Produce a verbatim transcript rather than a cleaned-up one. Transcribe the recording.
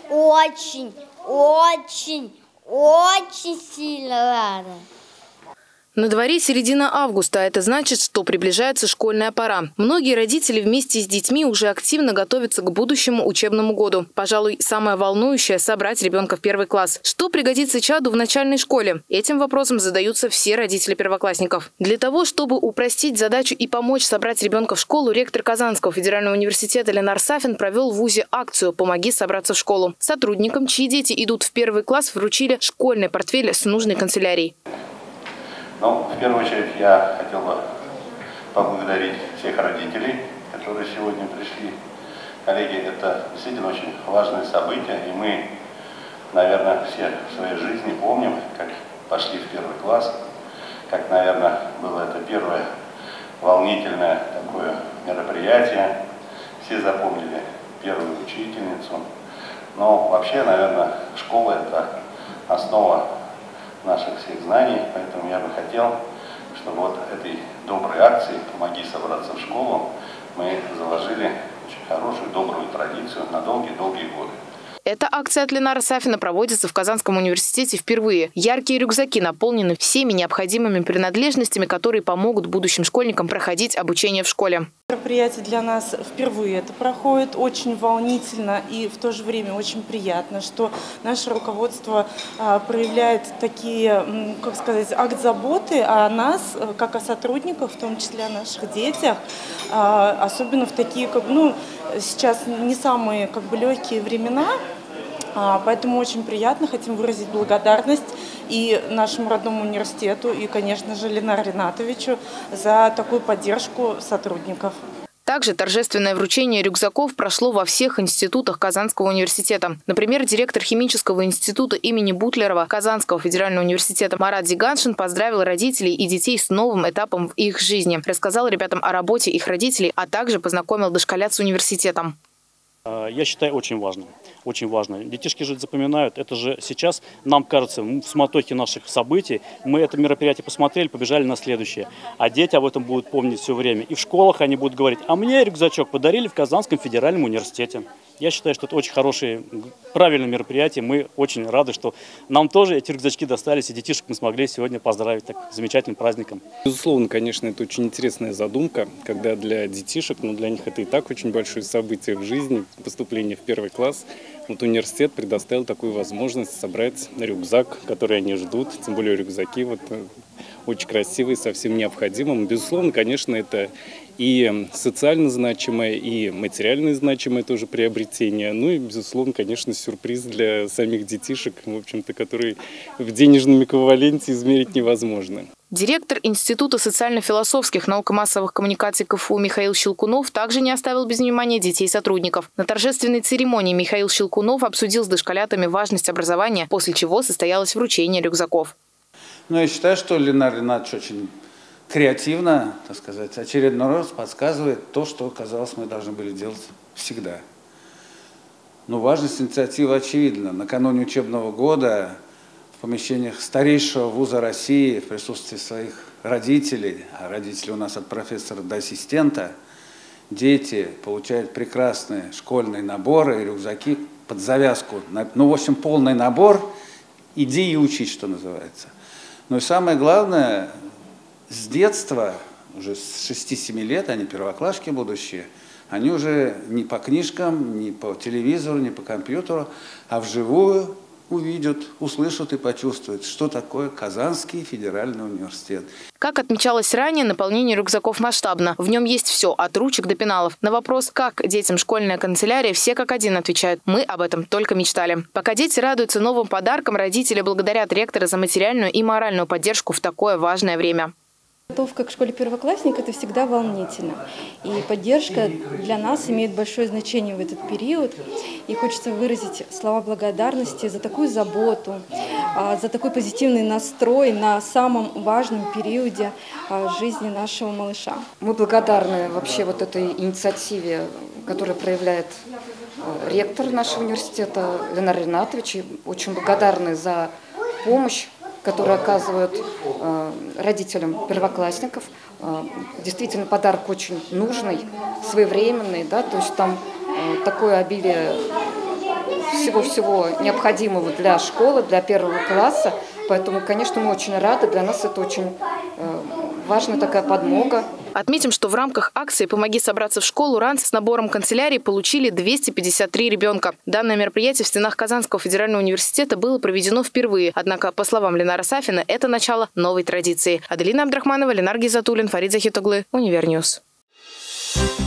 очень, очень, очень сильно рада. На дворе середина августа, а это значит, что приближается школьная пора. Многие родители вместе с детьми уже активно готовятся к будущему учебному году. Пожалуй, самое волнующее – собрать ребенка в первый класс. Что пригодится чаду в начальной школе? Этим вопросом задаются все родители первоклассников. Для того, чтобы упростить задачу и помочь собрать ребенка в школу, ректор Казанского федерального университета Ленар Сафин провел в вузе акцию «Помоги собраться в школу». Сотрудникам, чьи дети идут в первый класс, вручили школьный портфель с нужной канцелярией. Ну, в первую очередь я хотел бы поблагодарить всех родителей, которые сегодня пришли. Коллеги, это действительно очень важное событие, и мы, наверное, все в своей жизни помним, как пошли в первый класс, как, наверное, было это первое волнительное такое мероприятие. Все запомнили первую учительницу. Но вообще, наверное, школа – это основа наших всех знаний, поэтому я бы хотел, чтобы вот этой доброй акции «Помоги собраться в школу» мы заложили очень хорошую, добрую традицию на долгие-долгие годы. Эта акция от Ленара Сафина проводится в Казанском университете впервые. Яркие рюкзаки наполнены всеми необходимыми принадлежностями, которые помогут будущим школьникам проходить обучение в школе. Мероприятие для нас впервые это проходит, очень волнительно и в то же время очень приятно, что наше руководство а, проявляет такие, как сказать, акт заботы о нас, как о сотрудниках, в том числе о наших детях, а, особенно в такие, как, ну, сейчас не самые как бы легкие времена. Поэтому очень приятно, хотим выразить благодарность и нашему родному университету, и, конечно же, Ленару Ринатовичу за такую поддержку сотрудников. Также торжественное вручение рюкзаков прошло во всех институтах Казанского университета. Например, директор химического института имени Бутлерова Казанского федерального университета Марат Зиганшин поздравил родителей и детей с новым этапом в их жизни, рассказал ребятам о работе их родителей, а также познакомил дошколят с университетом. Я считаю, очень важно. Очень важно. Детишки же запоминают. Это же сейчас, нам кажется, в суматохе наших событий, мы это мероприятие посмотрели, побежали на следующее. А дети об этом будут помнить все время. И в школах они будут говорить: а мне рюкзачок подарили в Казанском федеральном университете. Я считаю, что это очень хорошее, правильное мероприятие. Мы очень рады, что нам тоже эти рюкзачки достались, и детишек мы смогли сегодня поздравить так замечательным праздником. Безусловно, конечно, это очень интересная задумка, когда для детишек, ну для них это и так очень большое событие в жизни, поступление в первый класс. Вот университет предоставил такую возможность собрать рюкзак, который они ждут, тем более рюкзаки вот очень красивые, совсем необходимым. Безусловно, конечно, это и социально значимое, и материально значимое тоже приобретение. Ну и, безусловно, конечно, сюрприз для самих детишек, в общем-то, который в денежном эквиваленте измерить невозможно. Директор Института социально-философских наук и массовых коммуникаций КФУ Михаил Щелкунов также не оставил без внимания детей-сотрудников. На торжественной церемонии Михаил Щелкунов обсудил с дошколятами важность образования, после чего состоялось вручение рюкзаков. Ну, я считаю, что Ленар Ринатович очень креативно, так сказать, очередной раз подсказывает то, что, казалось, мы должны были делать всегда. Но важность инициативы очевидна. Накануне учебного года в помещениях старейшего вуза России в присутствии своих родителей, а родители у нас от профессора до ассистента, дети получают прекрасные школьные наборы и рюкзаки под завязку. Ну, в общем, полный набор, иди и учись, что называется. Но и самое главное, с детства, уже с шести-семи лет, они первоклашки будущие, они уже не по книжкам, не по телевизору, не по компьютеру, а вживую увидят, услышат и почувствуют, что такое Казанский федеральный университет. Как отмечалось ранее, наполнение рюкзаков масштабно. В нем есть все, от ручек до пеналов. На вопрос, как детям школьная канцелярия, все как один отвечают: мы об этом только мечтали. Пока дети радуются новым подаркам, родители благодарят ректора за материальную и моральную поддержку в такое важное время. Подготовка к школе первоклассника – это всегда волнительно. И поддержка для нас имеет большое значение в этот период. И хочется выразить слова благодарности за такую заботу, за такой позитивный настрой на самом важном периоде жизни нашего малыша. Мы благодарны вообще вот этой инициативе, которую проявляет ректор нашего университета Ленар Ринатович. Очень благодарны за помощь, которые оказывают э, родителям первоклассников. Э, действительно, подарок очень нужный, своевременный, да, то есть там э, такое обилие всего-всего необходимого для школы, для первого класса. Поэтому, конечно, мы очень рады. Для нас это очень э, важная такая подмога. Отметим, что в рамках акции «Помоги собраться в школу» ранцы с набором канцелярии получили двести пятьдесят три ребенка. Данное мероприятие в стенах Казанского федерального университета было проведено впервые. Однако, по словам Ленара Сафина, это начало новой традиции. Аделина Абдрахманова, Ленар Гизатуллин, Фарид Захитоглы, Универньюз.